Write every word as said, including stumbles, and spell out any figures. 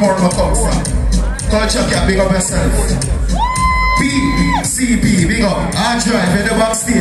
more of a come from. Culture Cat, big up yourself. P C B, big up. I drive in the backstage.